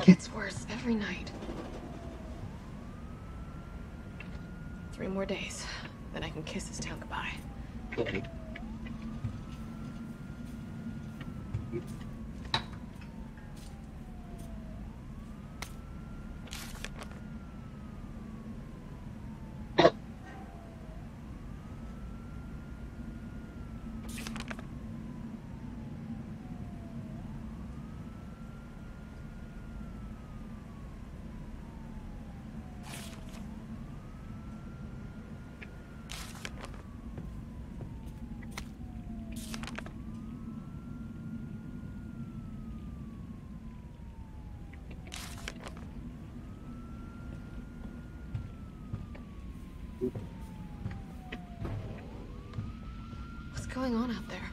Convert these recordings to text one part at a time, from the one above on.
gets worse every night. 3 more days, then I can kiss this town goodbye. Okay. What's going on out there?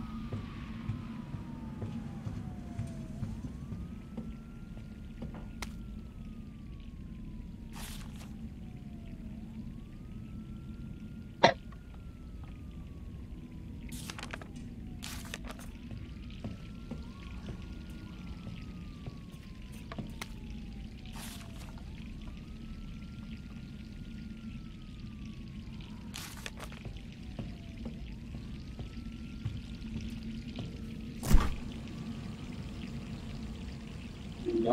No.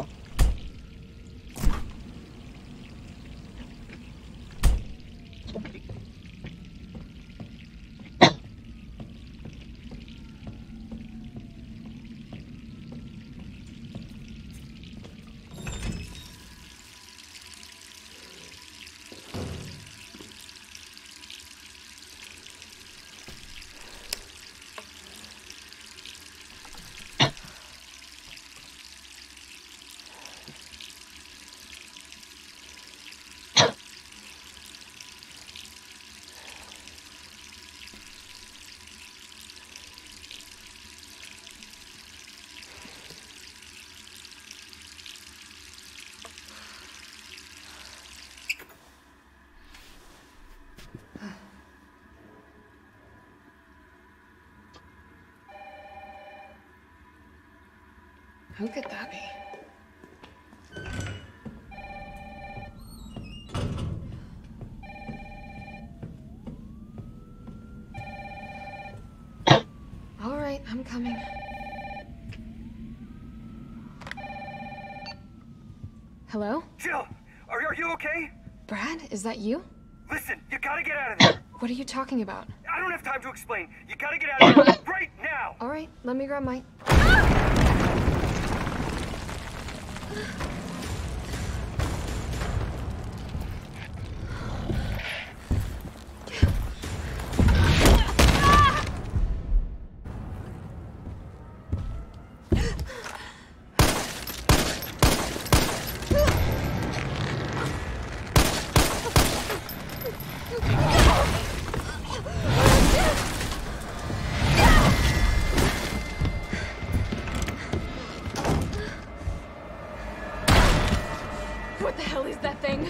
Who could that be? All right, I'm coming. Hello? Jill, are you okay? Brad, is that you? Listen, you gotta get out of there. What are you talking about? I don't have time to explain. You gotta get out of there right now. All right, let me grab my... What the hell is that thing?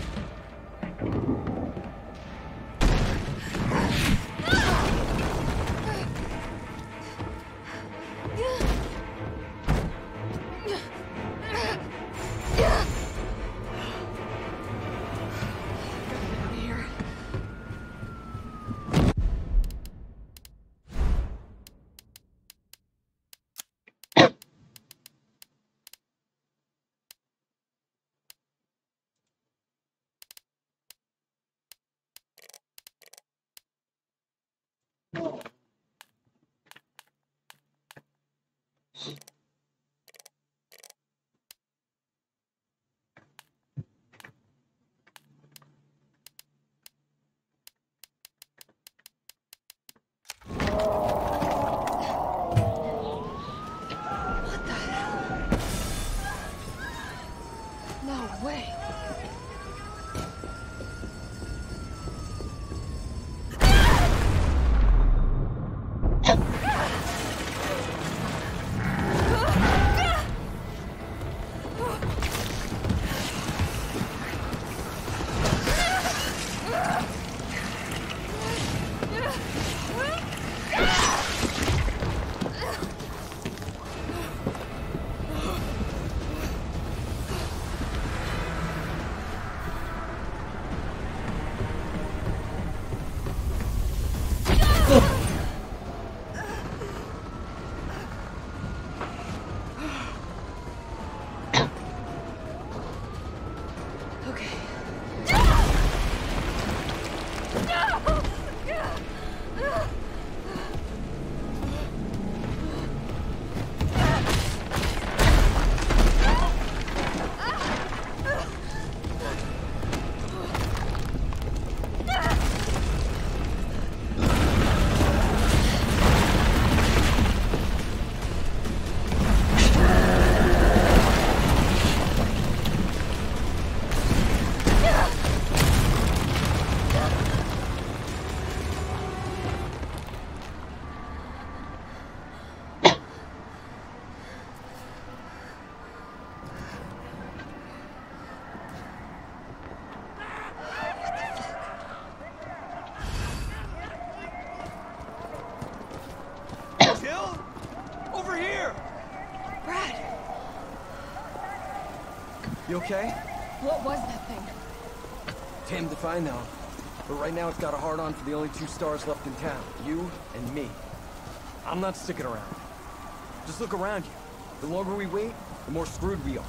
You okay? What was that thing? Damned if I know. But right now it's got a hard-on for the only 2 stars left in town. You and me. I'm not sticking around. Just look around you. The longer we wait, the more screwed we are.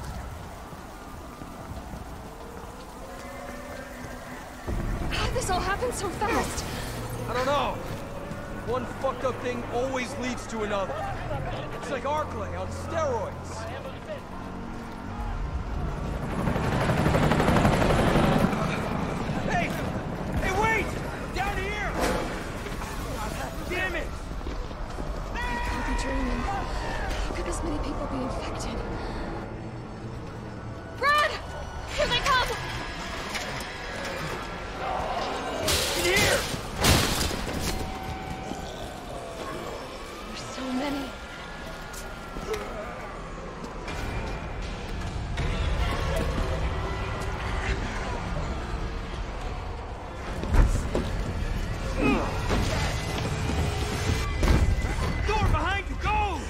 How did this all happen so fast? I don't know. One fucked up thing always leads to another. It's like Arklay on steroids. Hey! Hey, wait! Down here! Damn it! I can't be dreaming. How could this many people be infected? Brad! Here they come! Here! There's so many. Door behind you, go!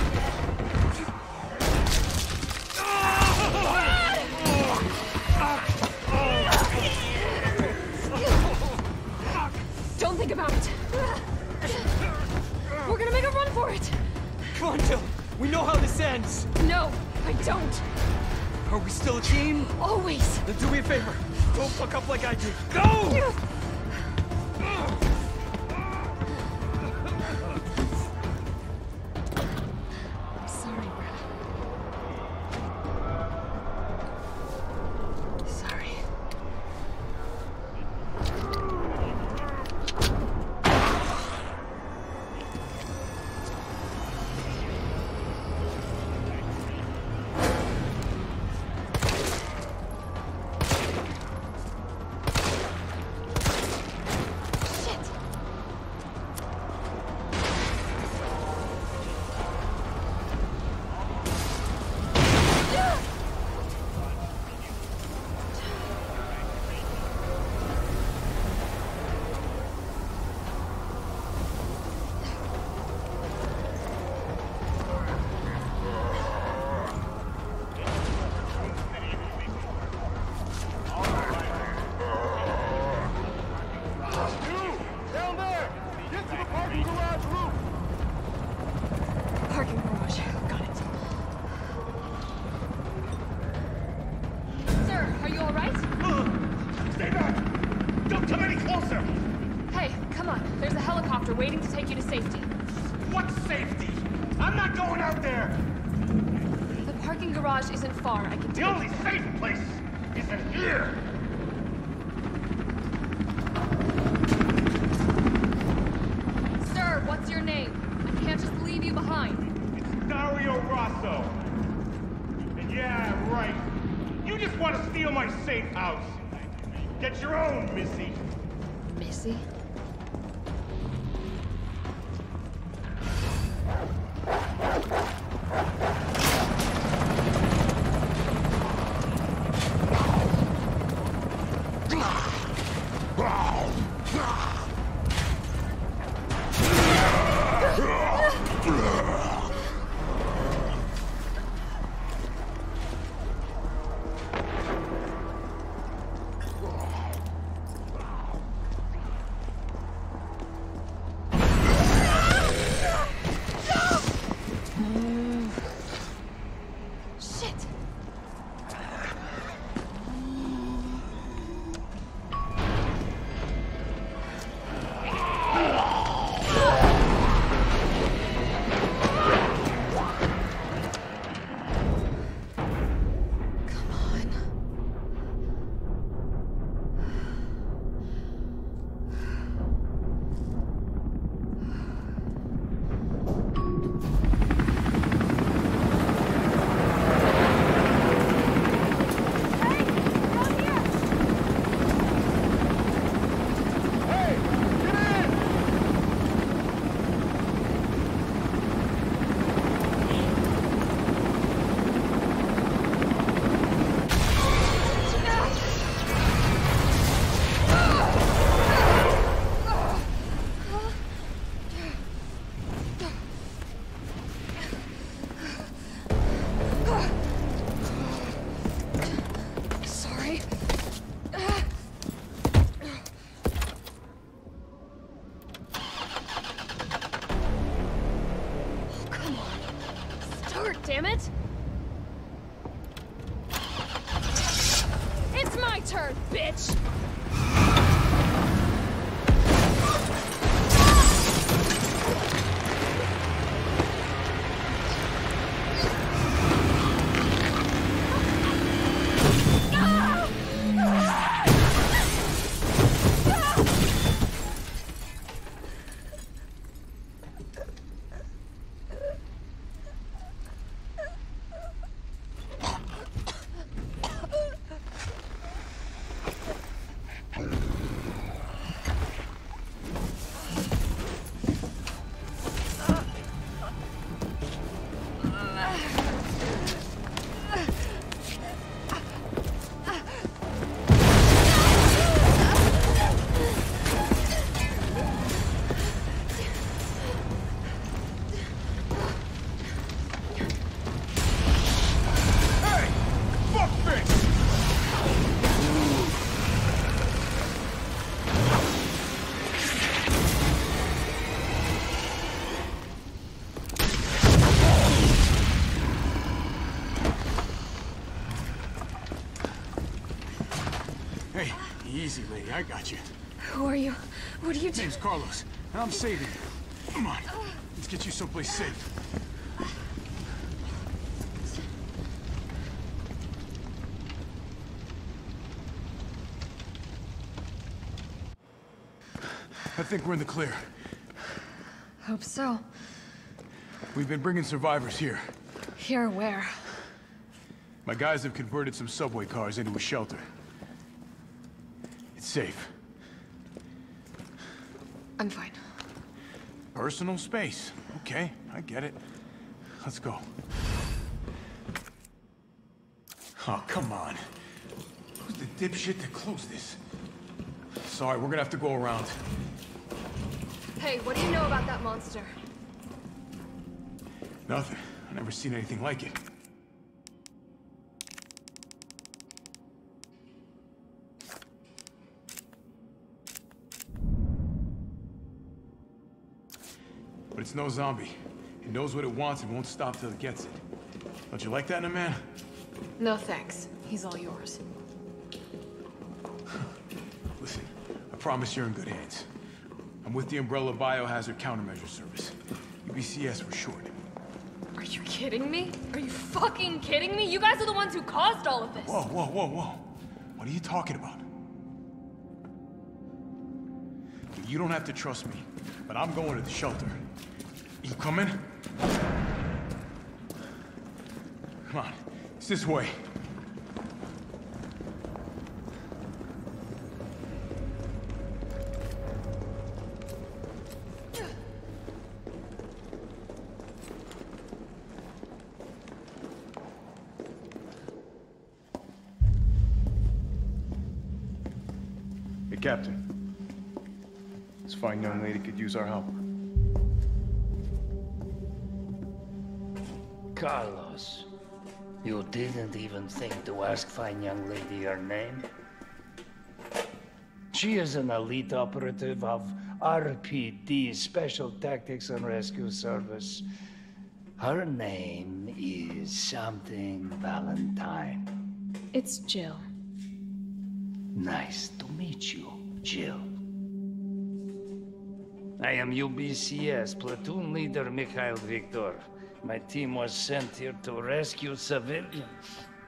Don't think about it. We're gonna make a run for it. Come on, Jill. We know how this ends. No, I don't. Are we still a team? Always. Then do me a favor. Don't fuck up like I did. Go! I'm sorry, Brad. Sorry. Shit! Down there! Get to the parking garage roof! Parking garage. Got it. Sir, are you all right? Stay back! Don't come any closer! Hey, come on. There's a helicopter waiting to take you to safety. What safety? I'm not going out there! The parking garage isn't far. I can The take only safe place is in here! Sir, what's your name? I can't just leave you behind. It's Dario Rosso. And yeah, right. You just want to steal my safe house. Get your own, Missy. Missy? No! turn, bitch! Easy, lady. I got you. Who are you? What are you doing? Name's Carlos, and I'm saving you. Come on. Let's get you someplace safe. I think we're in the clear. Hope so. We've been bringing survivors here. Here where? My guys have converted some subway cars into a shelter. It's safe. I'm fine. Personal space. Okay, I get it. Let's go. Oh, come on. Who's the dipshit that closed this? Sorry, we're gonna have to go around. Hey, what do you know about that monster? Nothing. I've never seen anything like it. But it's no zombie. It knows what it wants and won't stop till it gets it. Don't you like that in a man? No thanks. He's all yours. Listen, I promise you're in good hands. I'm with the Umbrella Biohazard Countermeasure Service. UBCS for short. Are you kidding me? Are you fucking kidding me? You guys are the ones who caused all of this. Whoa, whoa, whoa, whoa. What are you talking about? You don't have to trust me, but I'm going to the shelter. You coming? Come on, it's this way. Hey, Captain. This fine young lady could use our help. Carlos, you didn't even think to ask fine young lady her name? She is an elite operative of RPD, Special Tactics and Rescue Service. Her name is something Valentine. It's Jill. Nice to meet you, Jill. I am UBCS Platoon Leader Mikhail Viktor. My team was sent here to rescue civilians.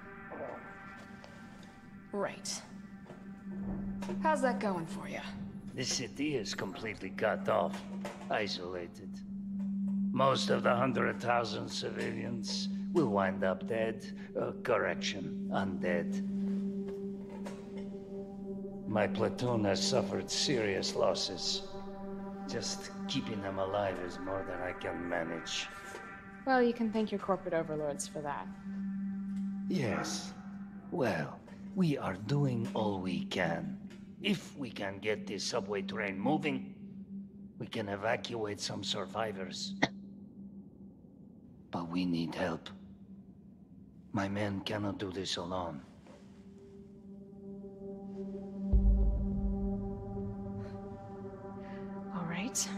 Right. How's that going for you? The city is completely cut off, isolated. Most of the 100,000 civilians will wind up dead. Correction, undead. My platoon has suffered serious losses. Just keeping them alive is more than I can manage. Well, you can thank your corporate overlords for that. Yes. Well, we are doing all we can. If we can get this subway train moving, we can evacuate some survivors. But we need help. My men cannot do this alone. All right.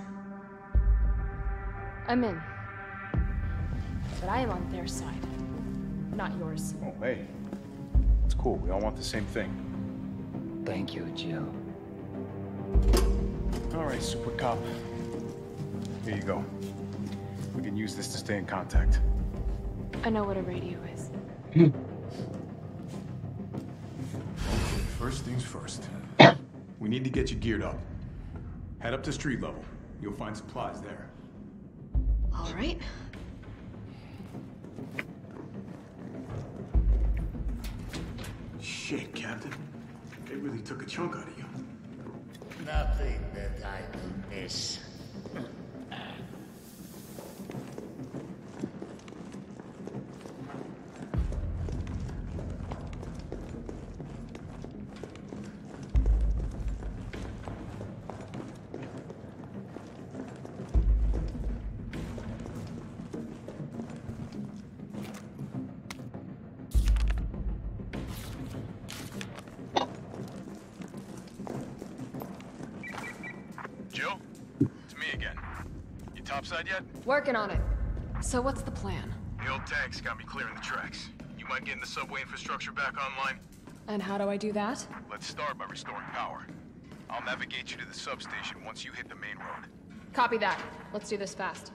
I'm in. But I am on their side, not yours. Oh, hey. It's cool. We all want the same thing. Thank you, Jill. All right, Super Cop. Here you go. We can use this to stay in contact. I know what a radio is. Okay, first things first. We need to get you geared up. Head up to street level. You'll find supplies there. All right. Shit, Captain. They really took a chunk out of you. Nothing that I will miss. Jill? It's me again. You topside yet? Working on it. So what's the plan? The old tanks got me clearing the tracks. You mind getting the subway infrastructure back online? And how do I do that? Let's start by restoring power. I'll navigate you to the substation once you hit the main road. Copy that. Let's do this fast.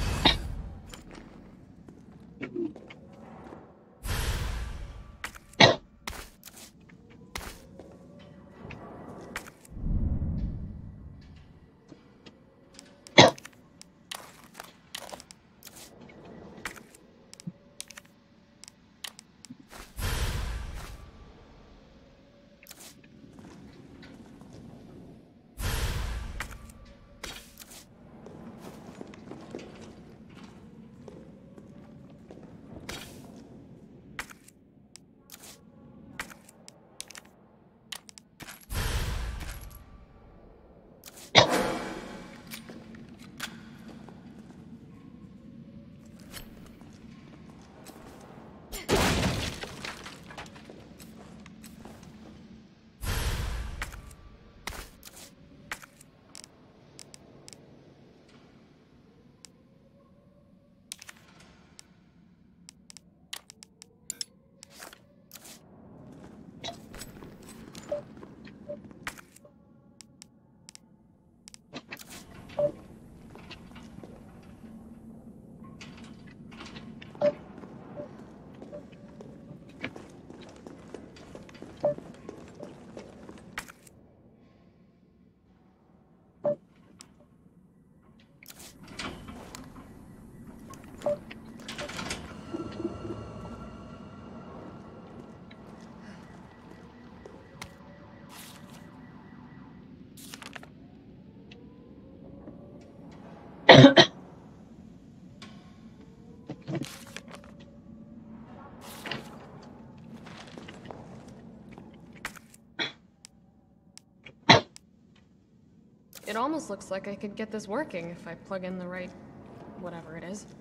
It almost looks like I could get this working if I plug in the right... whatever it is.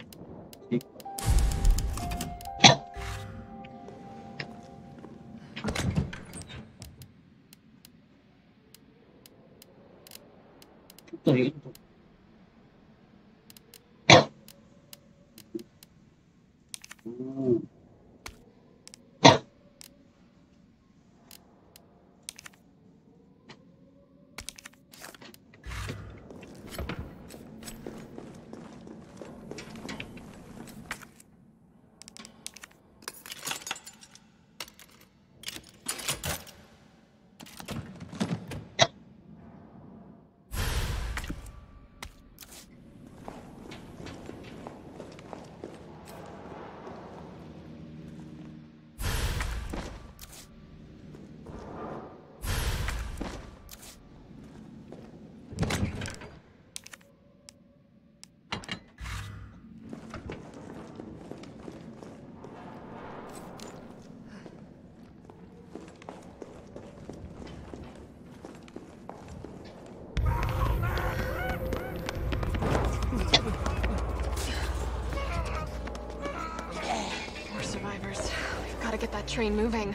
More survivors. We've got to get that train moving.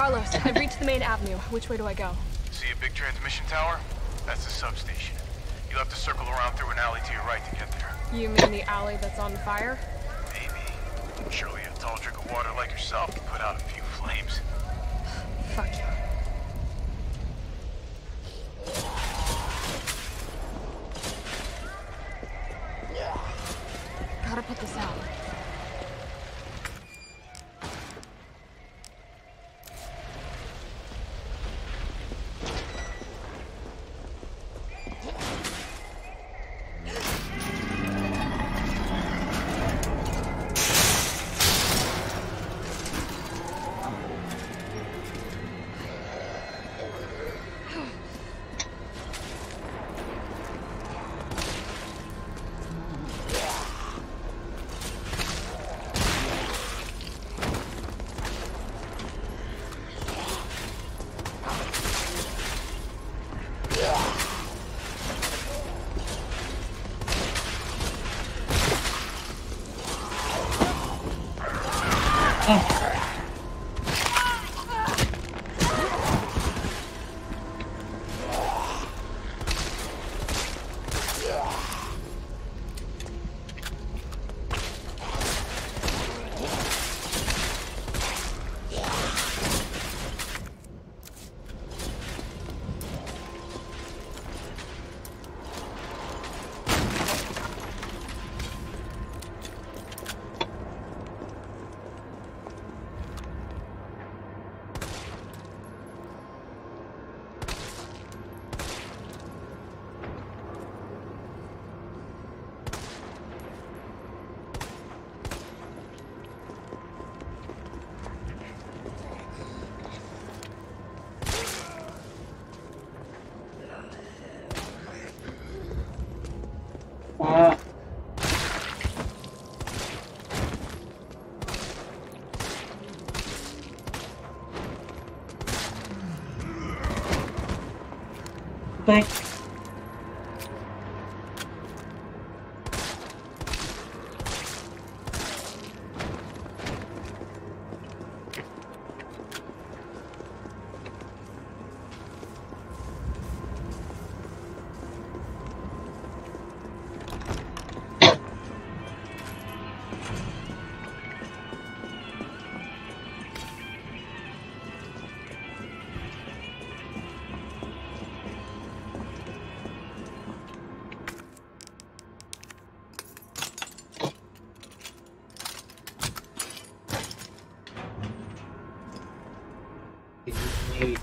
Carlos, I've reached the main avenue. Which way do I go? See a big transmission tower? That's the substation. You'll have to circle around through an alley to your right to get there. You mean the alley that's on fire? Maybe. Surely a tall drink of water like yourself can put out a few flames. Fuck you. Gotta put this out. Thanks. Wait.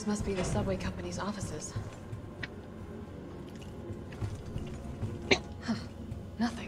Those must be the subway company's offices. Huh. Nothing.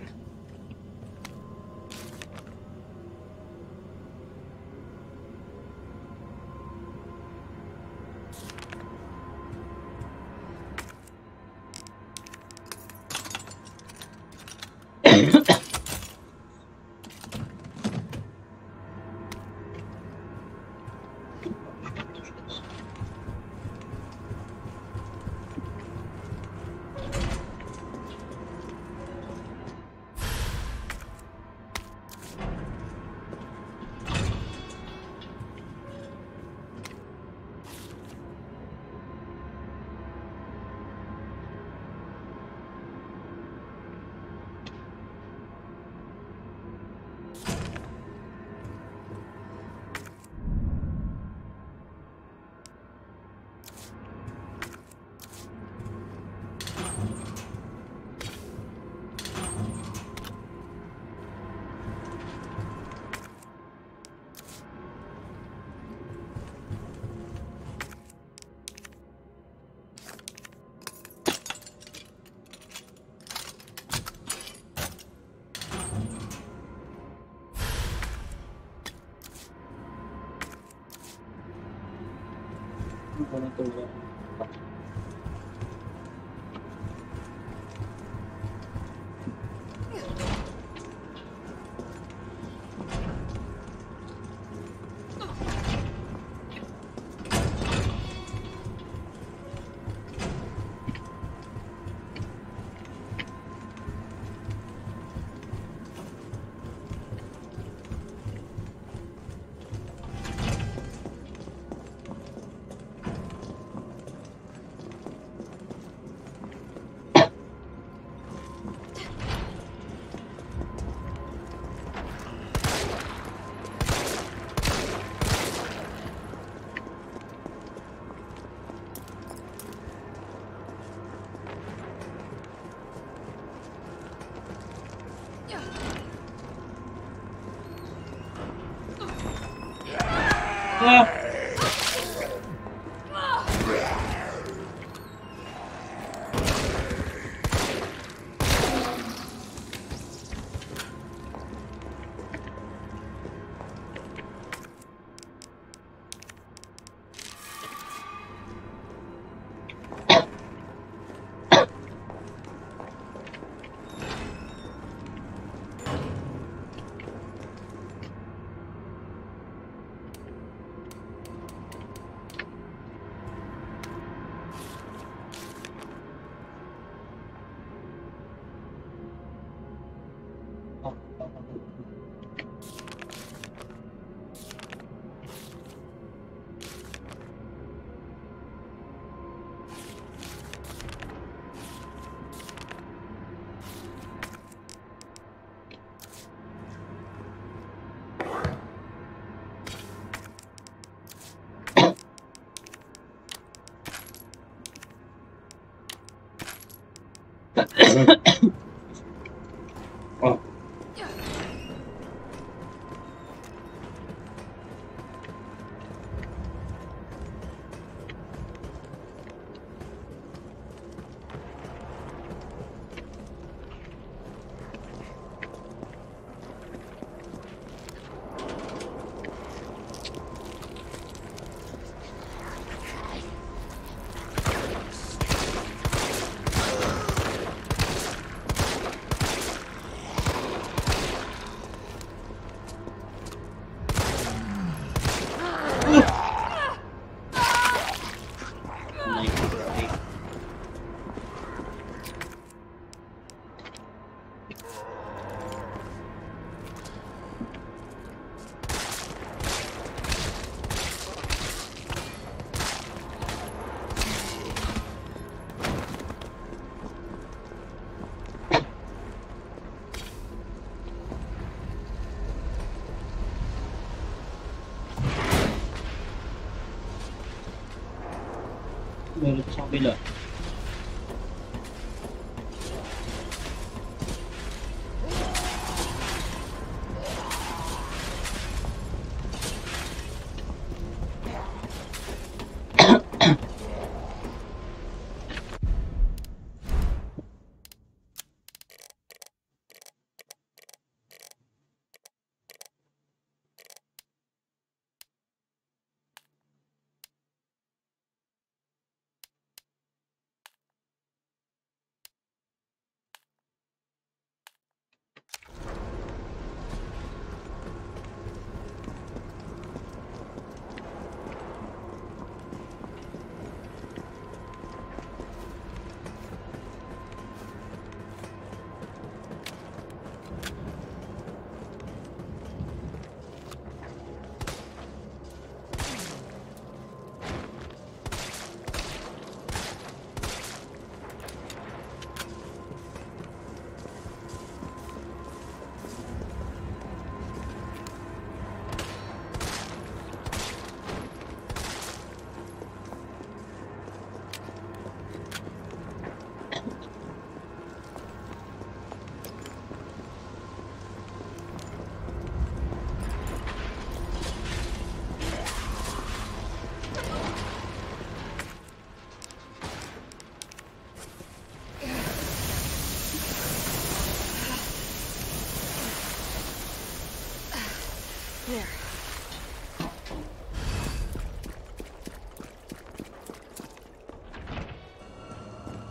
Meron sa kabila.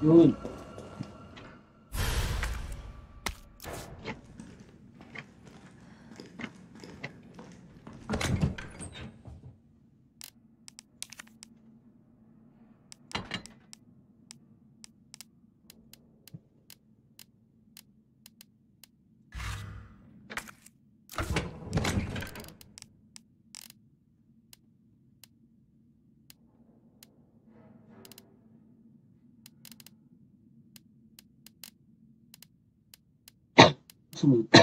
Yun. Sumunod.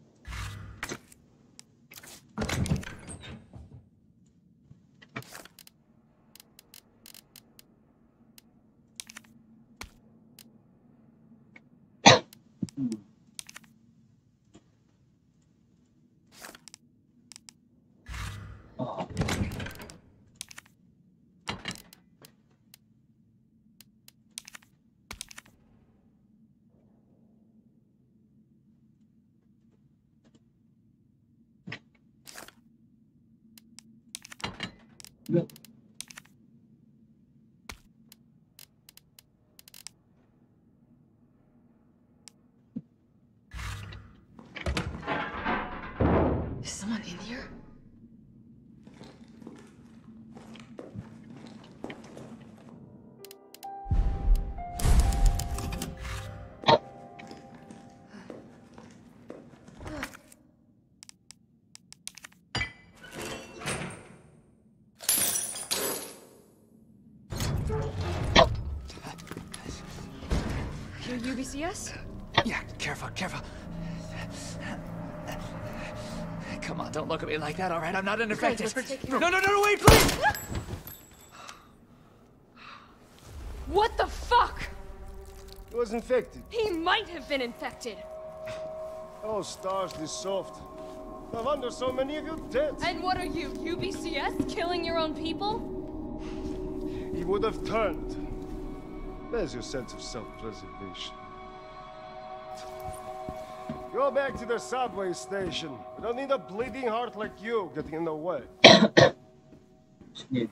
Oh. Look. Is someone in here? You're UBCS? Yeah, careful, careful. Come on, don't look at me like that, all right? I'm not an infected. let's take care No, wait, please! What the fuck? He was infected. He might have been infected. Oh, stars, this soft. No wonder so many of you dead. And what are you, UBCS? Killing your own people? He would have turned. There's your sense of self-preservation. Go back to the subway station. We don't need a bleeding heart like you getting in the way. Yeah.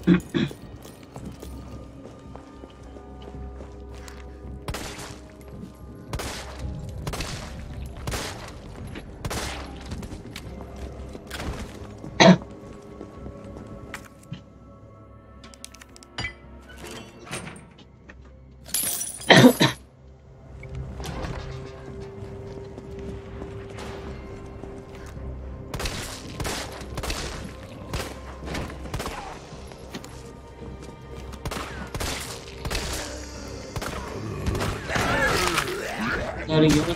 Sorry, yun.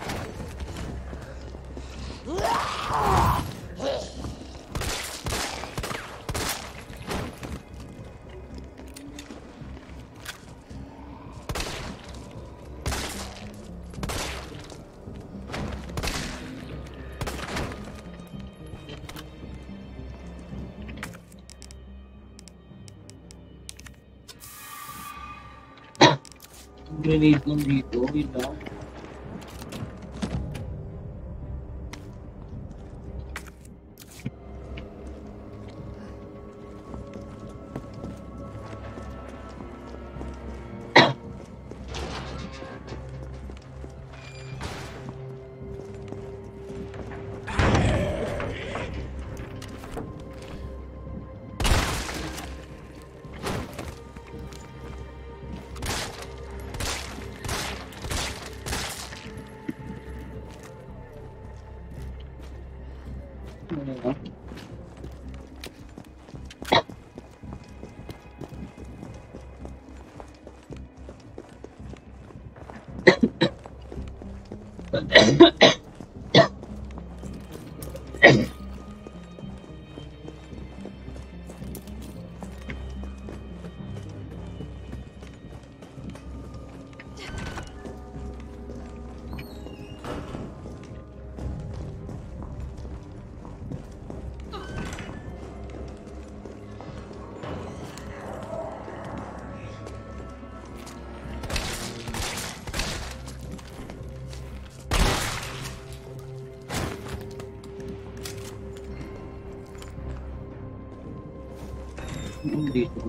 Grenade lang dito, wait lang. Dito.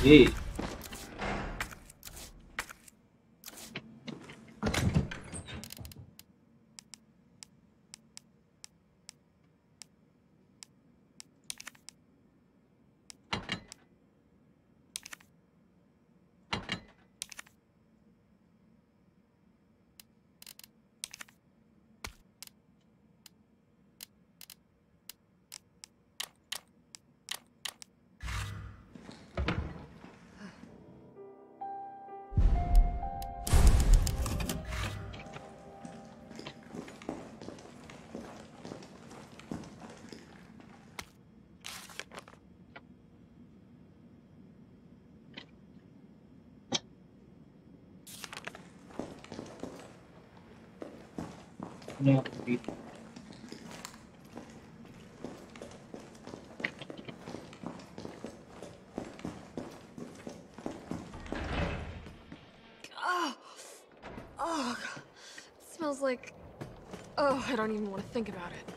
Hey. No. Oh, it smells like... Oh, I don't even want to think about it.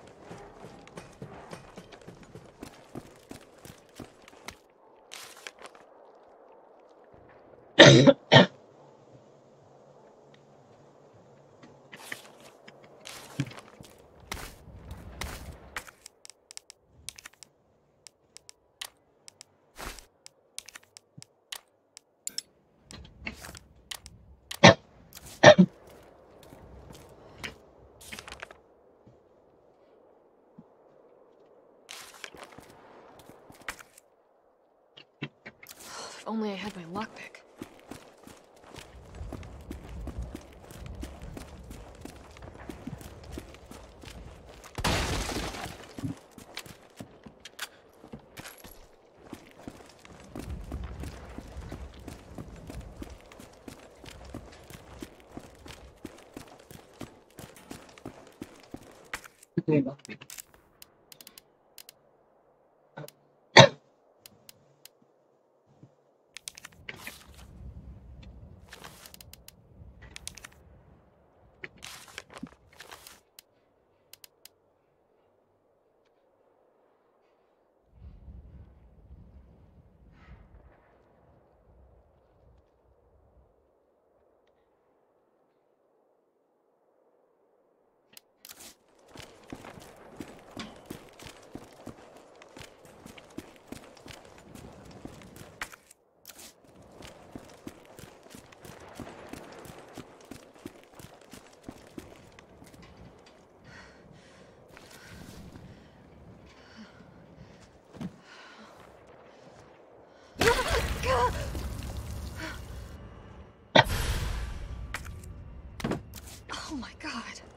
If only I had my lockpick. Oh my god.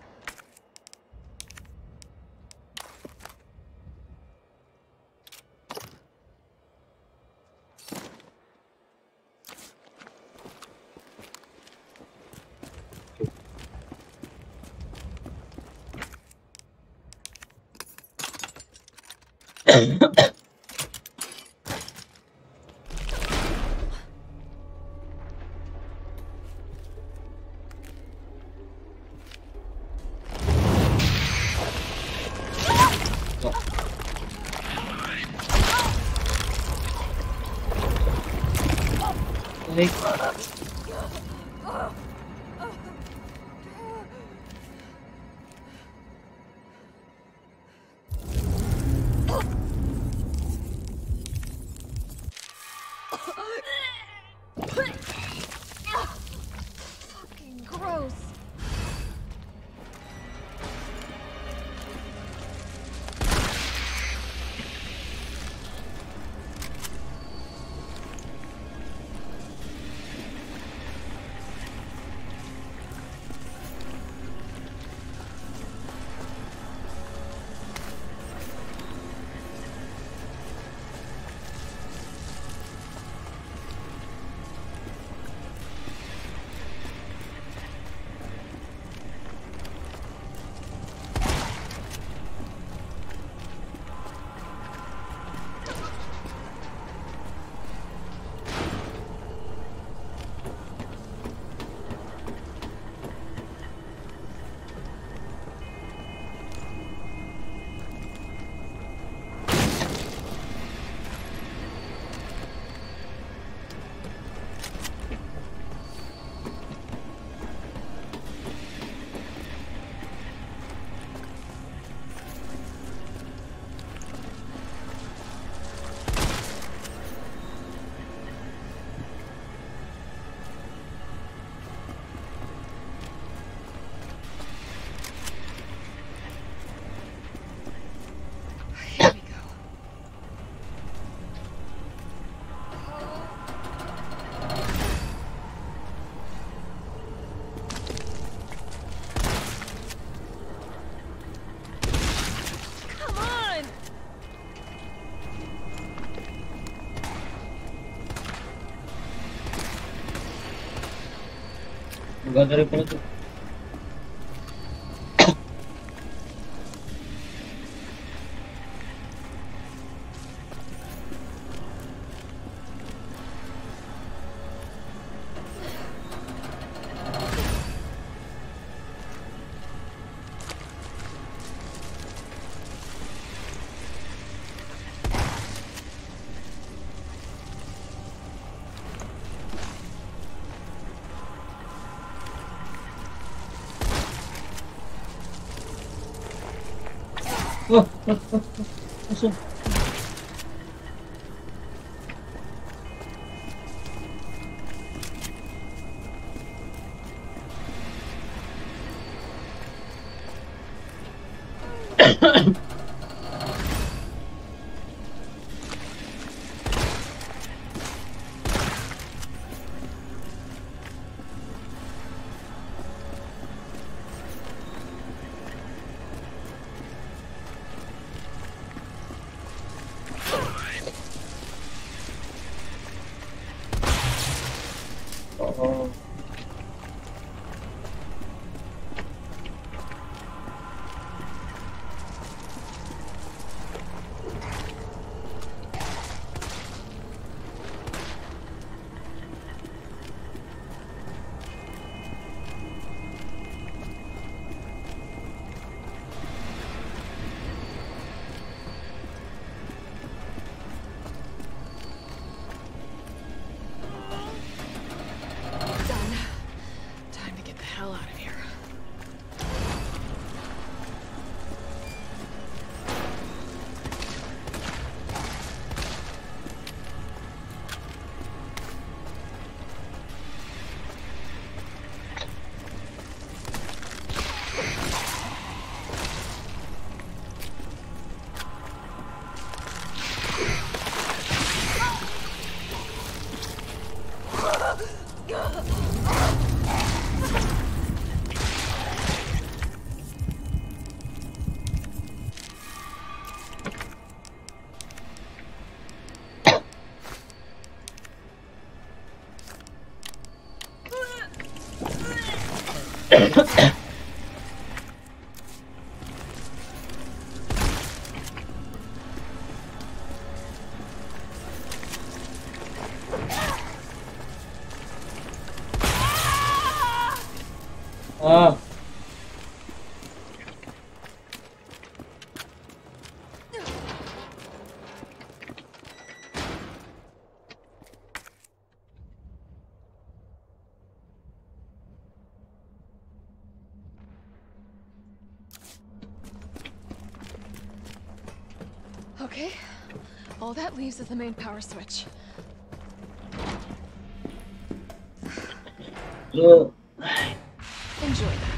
Fucking gross. Maganda rin pala ito. Asan? Oh. Time to get the hell out of here. Ah. Okay. All that leaves is the main power switch. So, Enjoy that.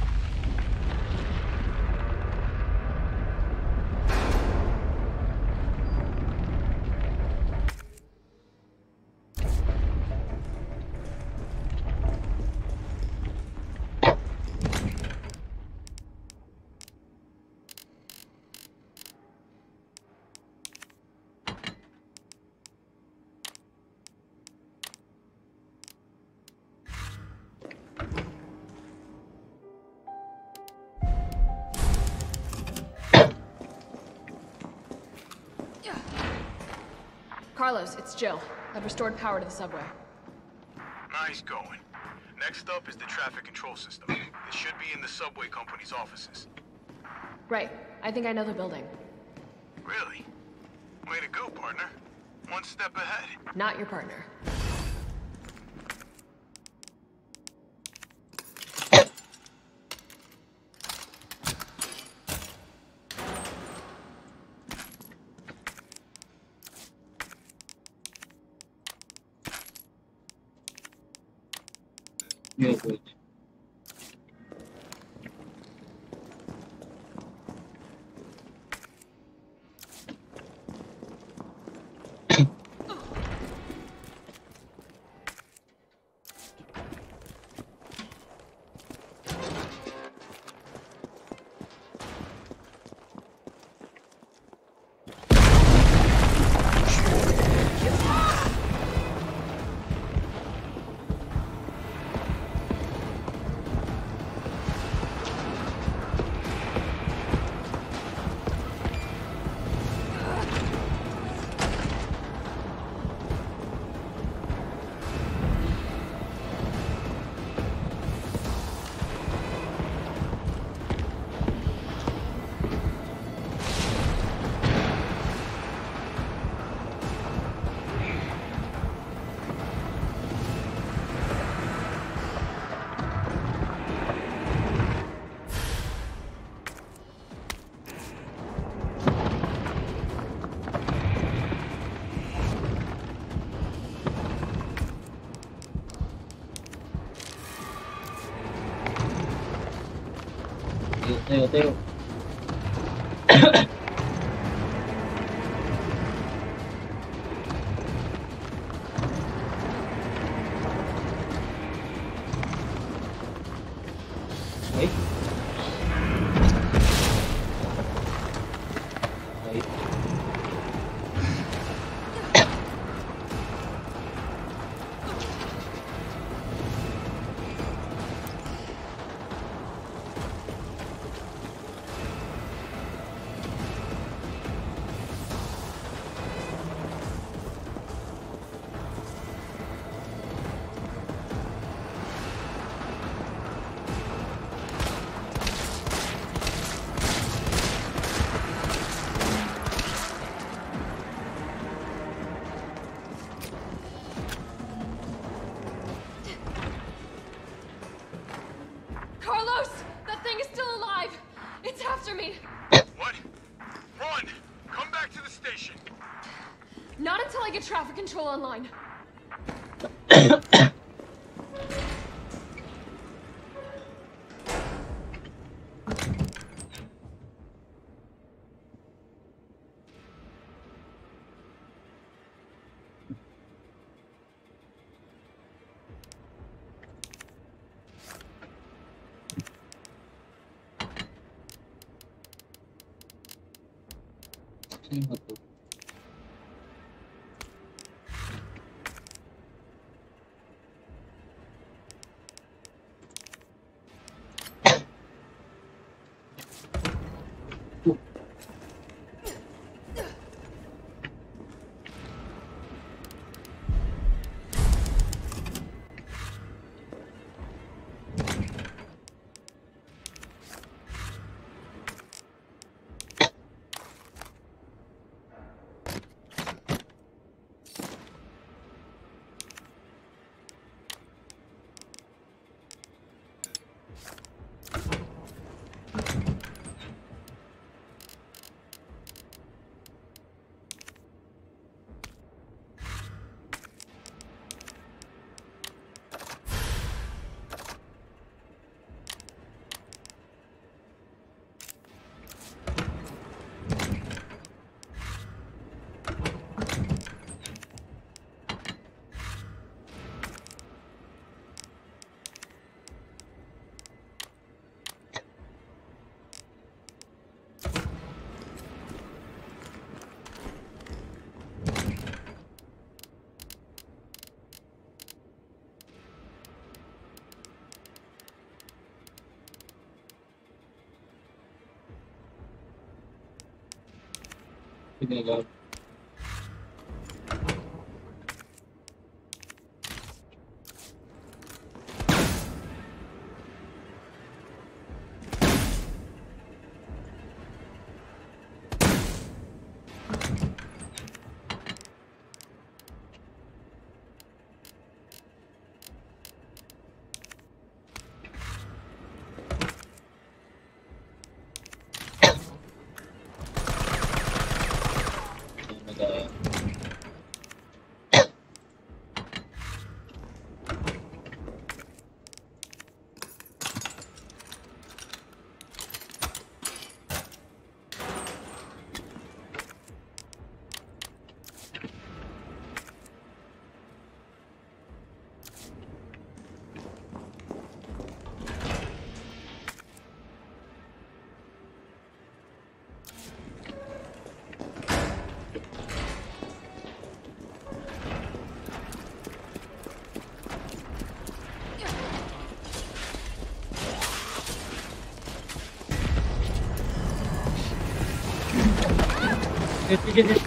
Carlos, it's Jill. I've restored power to the subway. Nice going. Next up is the traffic control system. It should be in the subway company's offices. Right. I think I know the building. Really? Way to go, partner. One step ahead. Not your partner. yeah, wait. Tayo. Okay. Okay. Carlos! That thing is still alive! It's after me! What? Run! Come back to the station! Not until I get traffic control online. Sino ba to? Pinagawa. Get.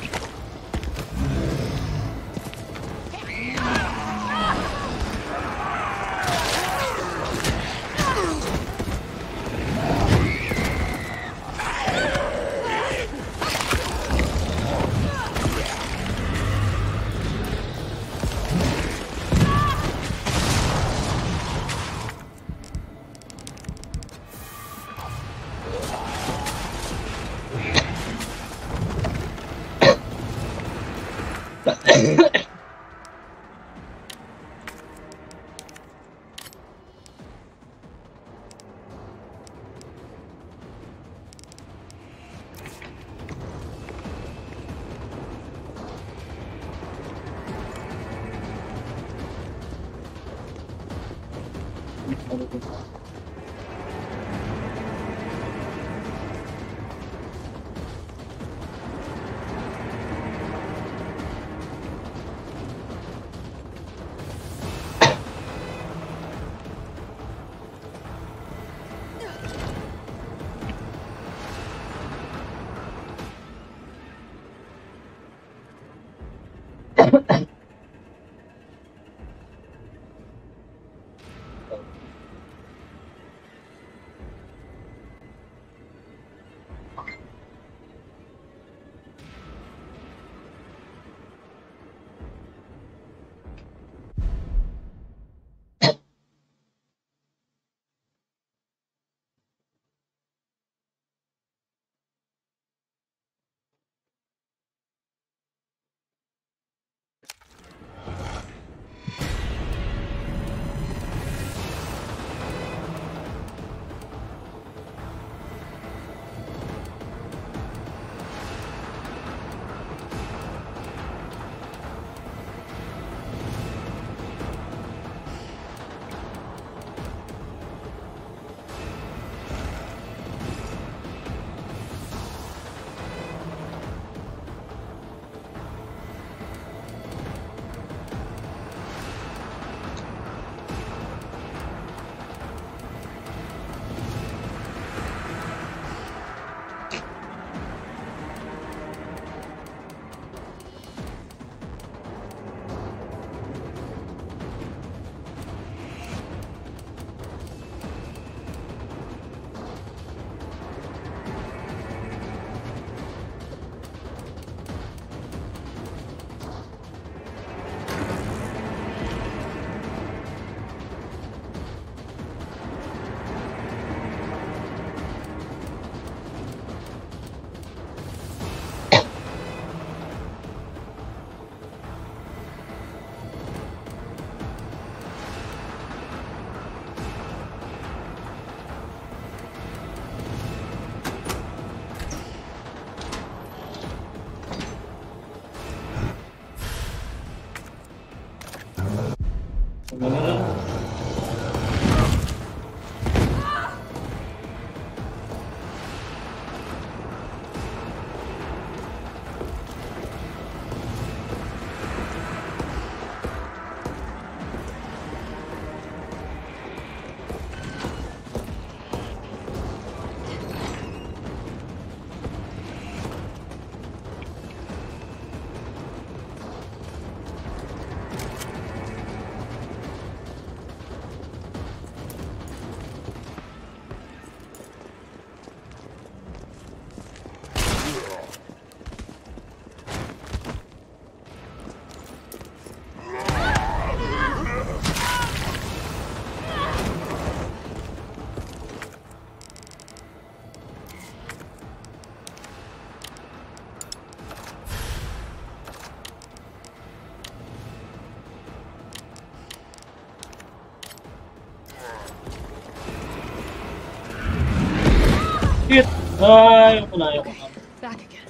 Shit! Ay, ako na, ayoko na. Back again.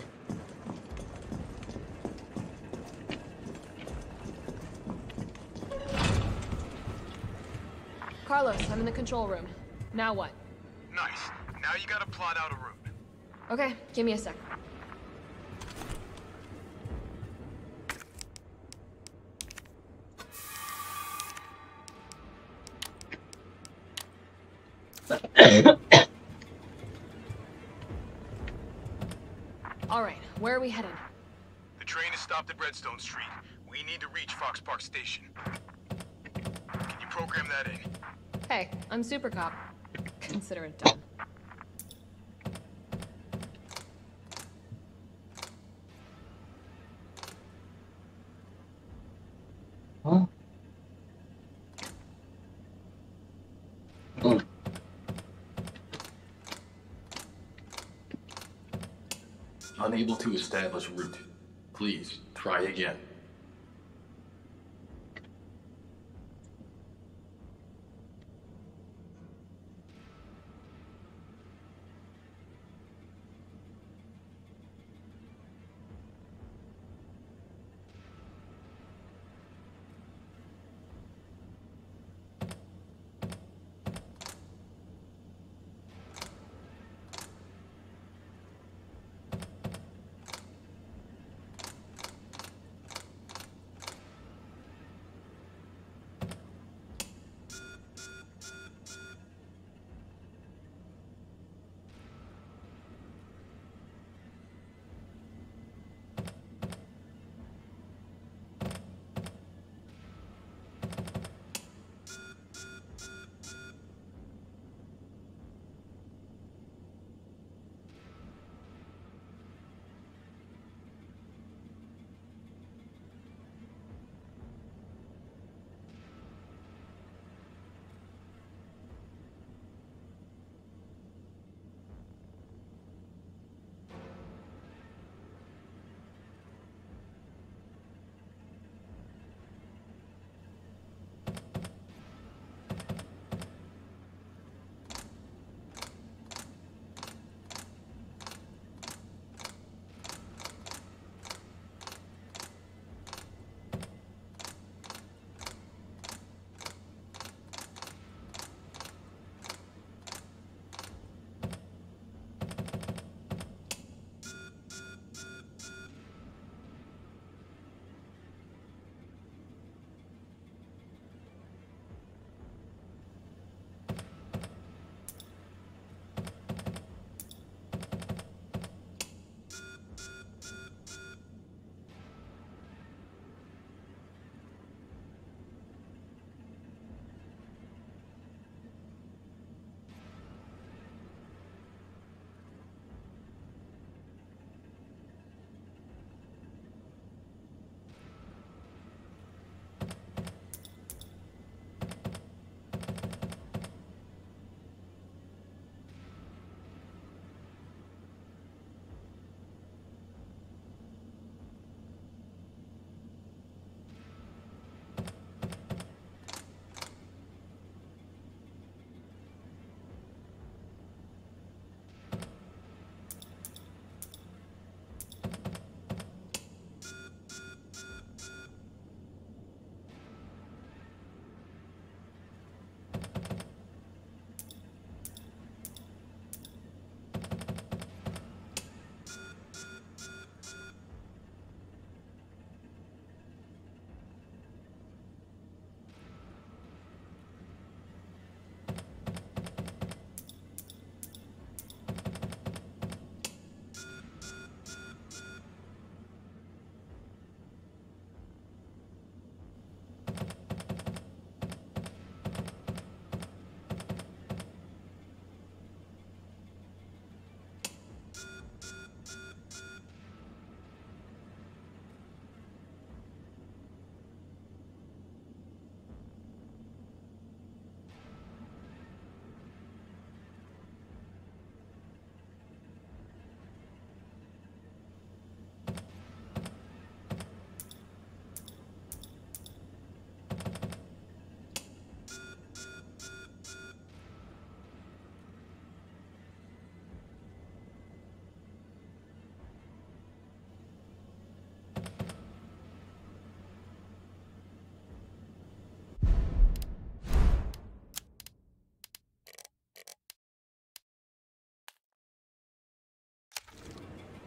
Carlos, I'm in the control room. Now what? Nice. Now you gotta plot out a route. Okay, give me a sec. All right, where are we headed? The train is stopped at Redstone Street. We need to reach Fox Park Station. Can you program that in? Hey, I'm Super Cop. Consider it done. Huh? Oh. Unable to establish route. Please, try again.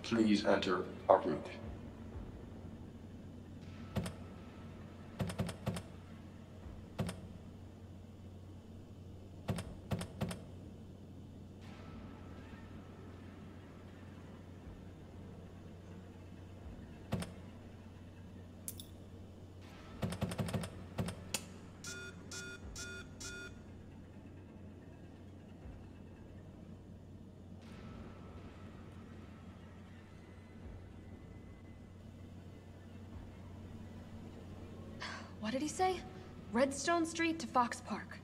Please enter our route. What did he say? Redstone Street to Fox Park.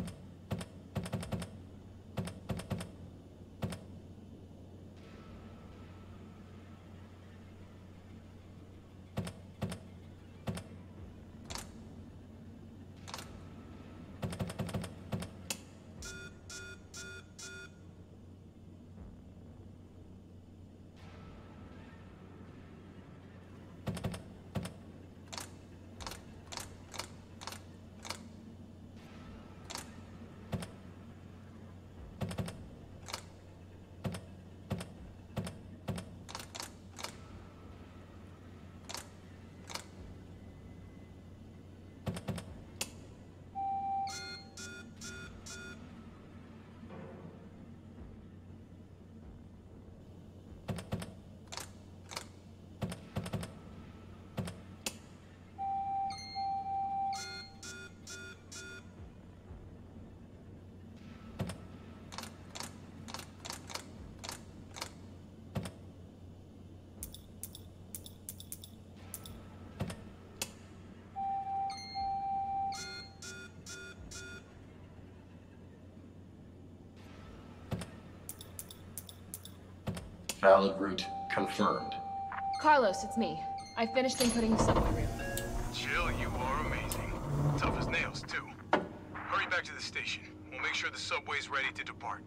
Valid route confirmed. Carlos, it's me. I finished inputting the subway route. Jill, you are amazing. Tough as nails, too. Hurry back to the station. We'll make sure the subway's ready to depart.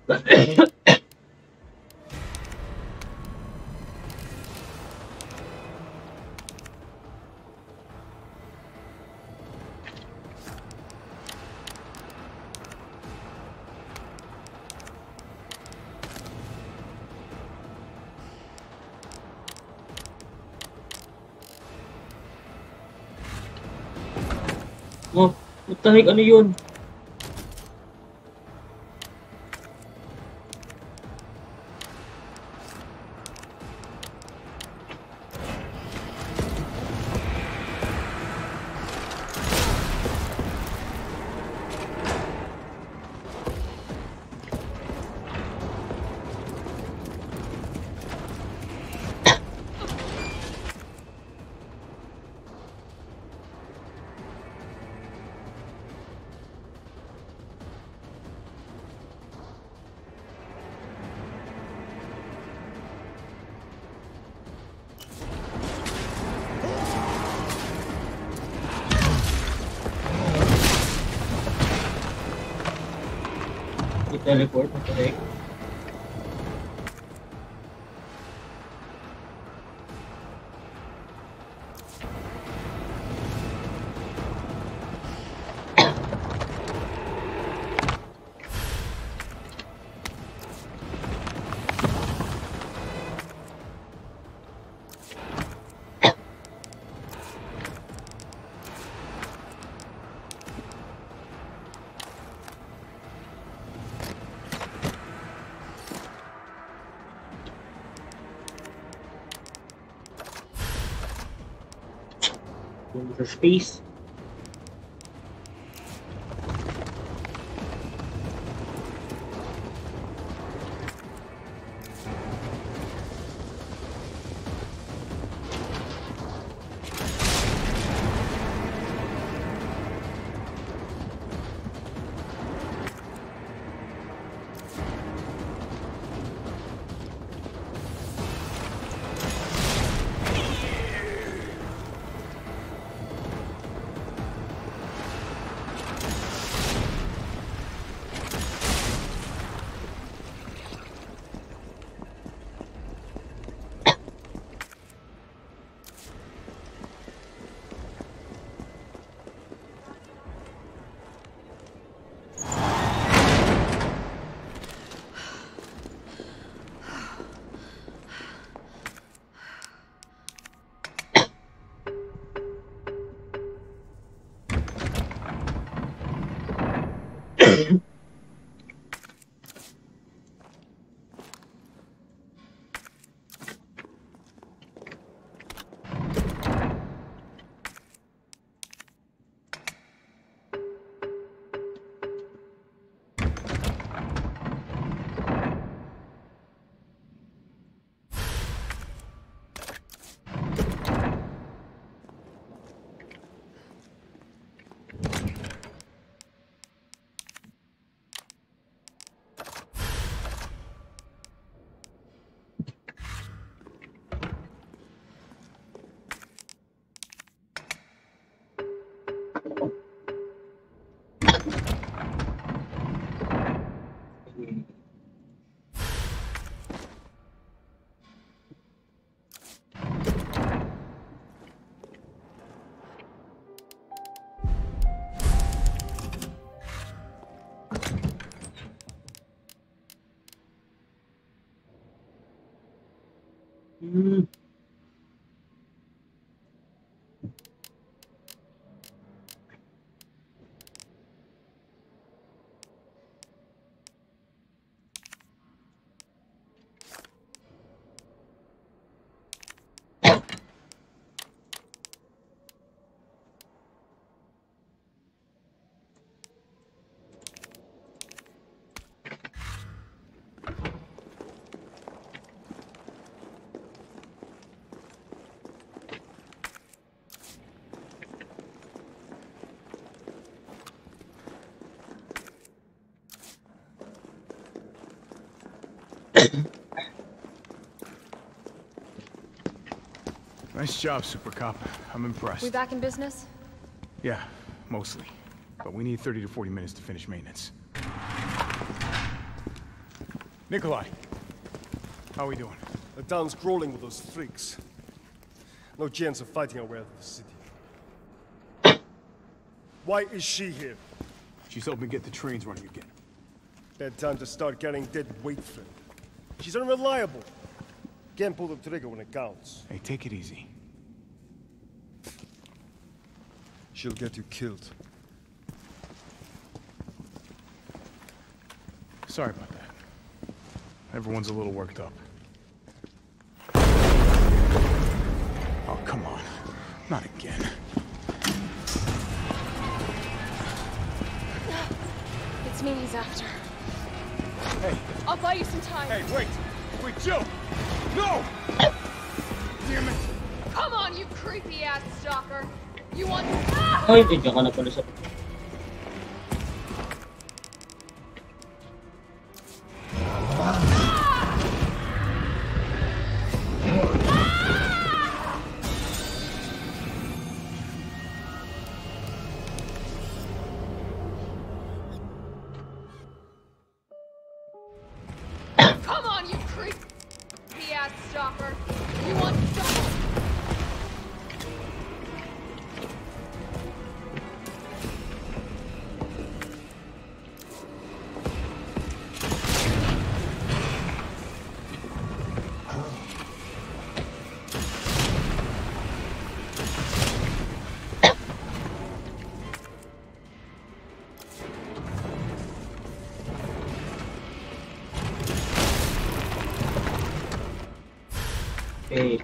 Oh, what the heck? Ano yun? Teleport, what the heck? Sa space. Nice job, Super Cop. I'm impressed. We back in business? Yeah, mostly. But we need 30 to 40 minutes to finish maintenance. Nikolai, how are we doing? The town's crawling with those freaks. No chance of fighting our way out of the city. Why is she here? She's helping get the trains running again. Bad time to start carrying dead weight, friend. She's unreliable. Can't pull the trigger when it counts. Hey, take it easy. She'll get you killed. Sorry about that. Everyone's a little worked up. Oh, come on. Not again. It's me he's after. Hey. I'll buy you some time. Hey, wait! Wait, Jill! No! Damn it! Come on, you creepy ass stalker! You want... Ay, nandiyan ka na pala sa... Come on, you creepy ass stalker! You want... Okay.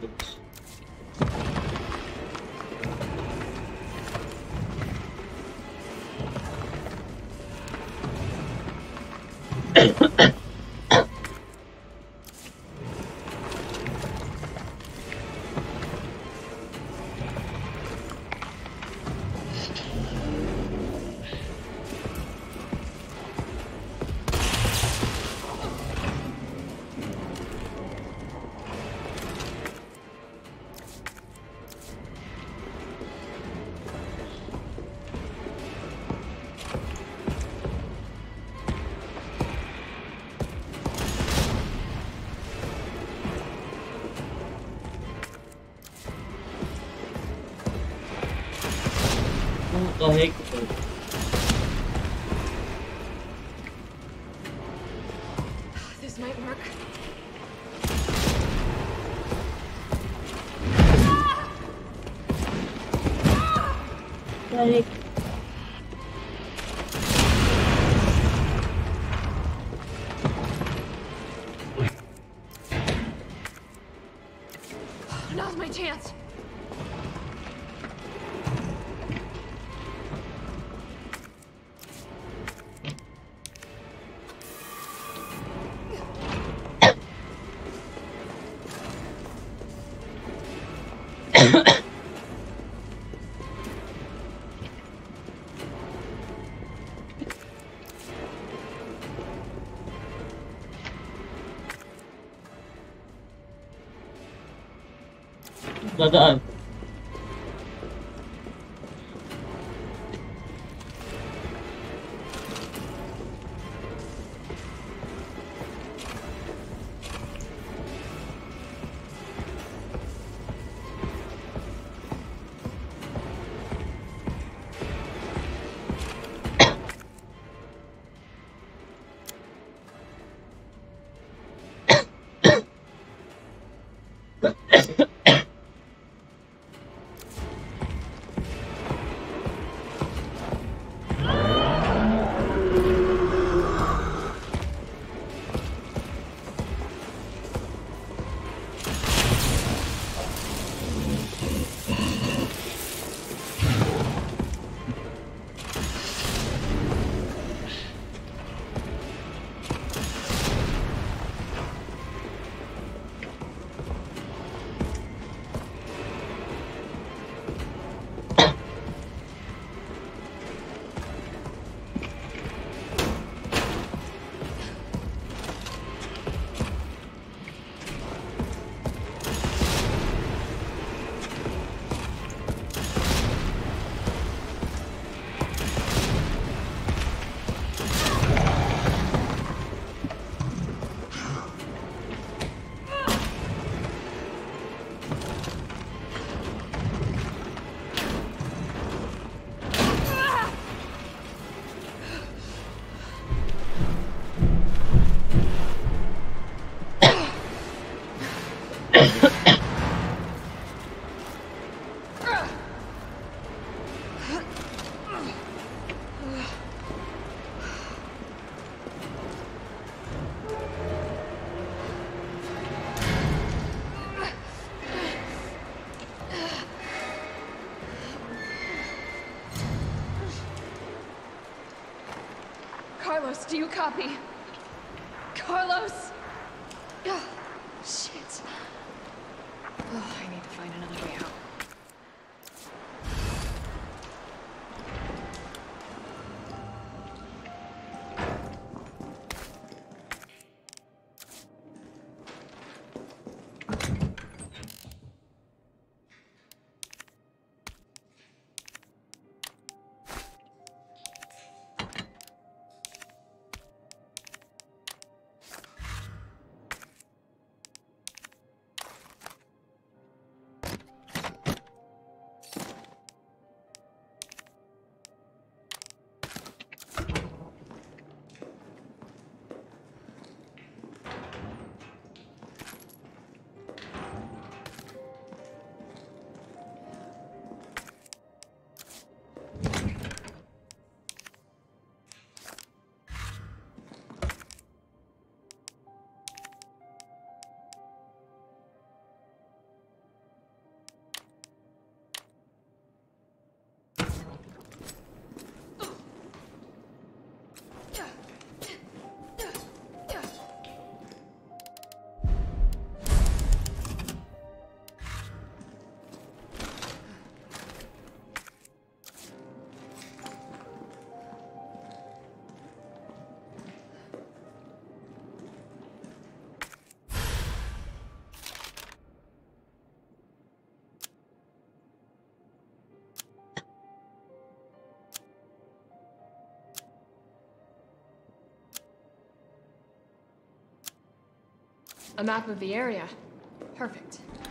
What the heck? This might work. What the heck? Now's my chance. Dadaan. Carlos, do you copy? Carlos! Oh, shit. Oh, I need to find another way out. A map of the area. Perfect.